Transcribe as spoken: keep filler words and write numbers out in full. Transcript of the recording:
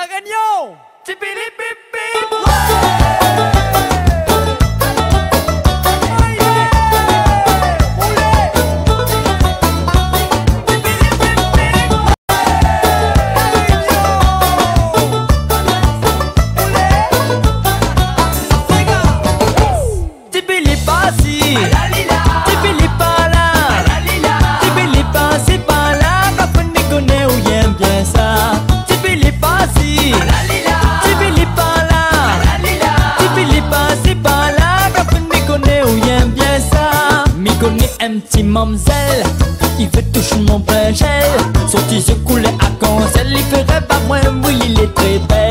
La Réunion. Un petit mamzelle, il fait toucher mon plein gel. Son tissu coulait à cancel, il ferait pas moins, oui, il est très belle.